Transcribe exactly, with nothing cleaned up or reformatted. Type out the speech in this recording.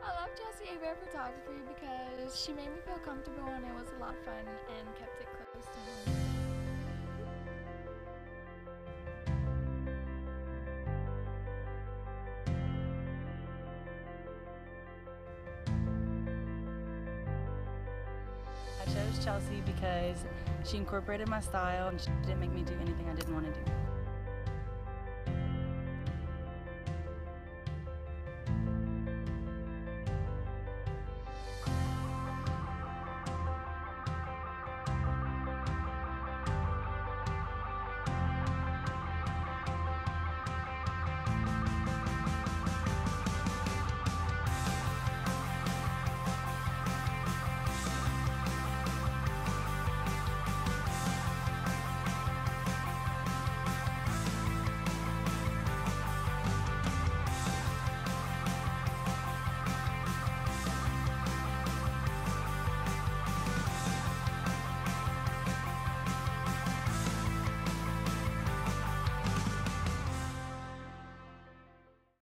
I love Chelsea Abear Photography because she made me feel comfortable and it was a lot of fun and kept it close to home. I chose Chelsea because she incorporated my style and she didn't make me do anything I didn't want to do.